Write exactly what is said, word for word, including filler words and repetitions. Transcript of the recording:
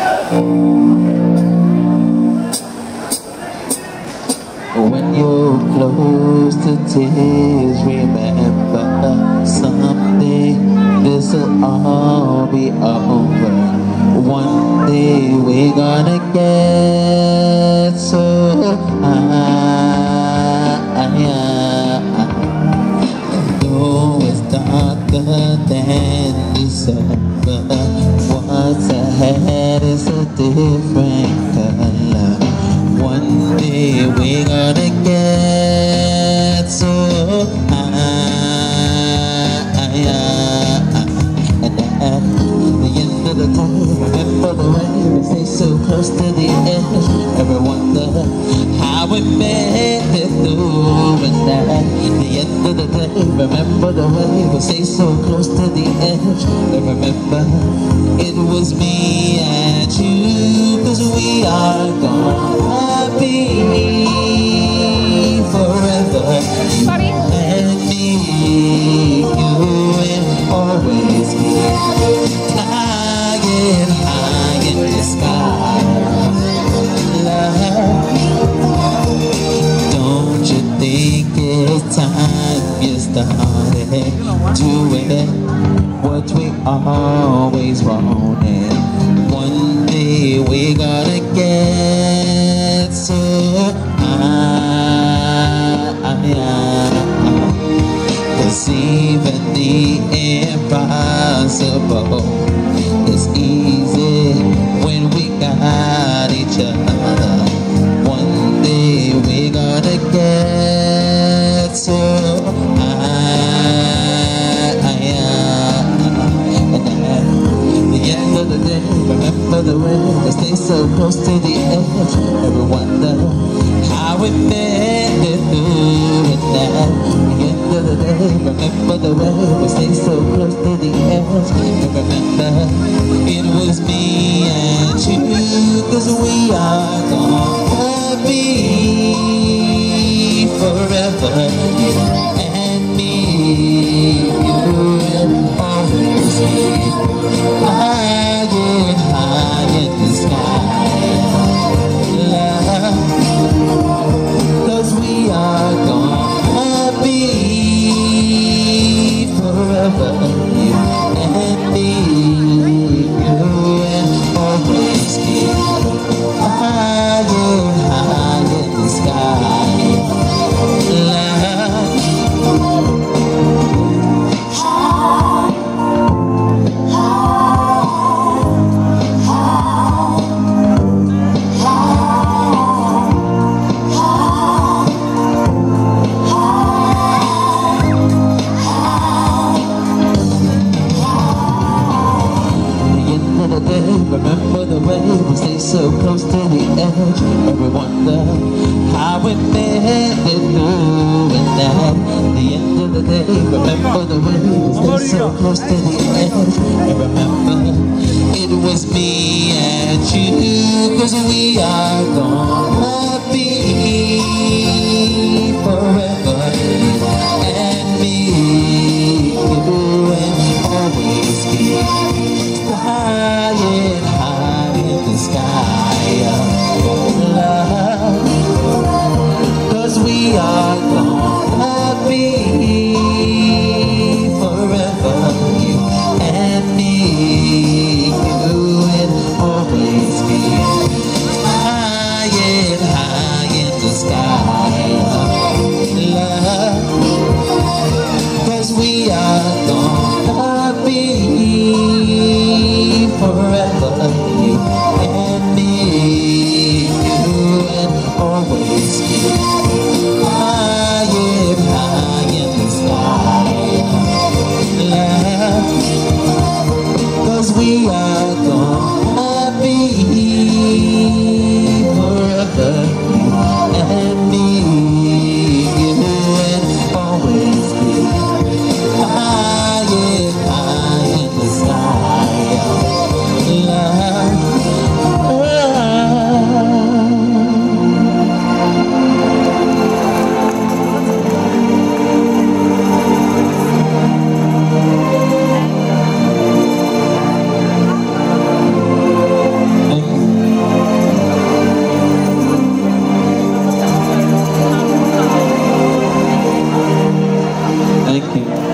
When you're close to tears, remember someday this'll all be over. One day we're gonna get so high. Though it's darker than December, what's ahead is a different color. One day we're gonna get so high. And at the end of the day, remember the way we stay so close to the edge. Ever wonder how we made it through? And at the end of the day, remember the way we stay so close to the edge. And remember, it was me and you, 'cause we are gonna be forever. Sorry. And me, you will always be flying high in the sky. Love, don't you think it's time you started doing what we always wanted? One day we're gonna get so high. 'Cause even the impossible is easy when we got each other. One day we're gonna get so high. And at the end of the day, remember the way we stay so close to the edge. Ever wonder how we made it through? And at the end of the day, remember the way we stay so close to the edge. And remember, it was me and you, 'cause we are gonna be forever. And me, you will always be flying high in the sky. Love, 'cause we are gonna be forever. You and me, you will always be flying high in the sky. Love, remember the way we stay so close to the edge. And we wonder how we made it through. And at the end of the day, remember the way we stay so close to the edge. And remember, it was me and you, 'cause we are gonna be forever. And me, you will always be flying high in the sky. Love, 'cause we are gonna be forever. You and me, you will always be flying high in the sky. Love, you.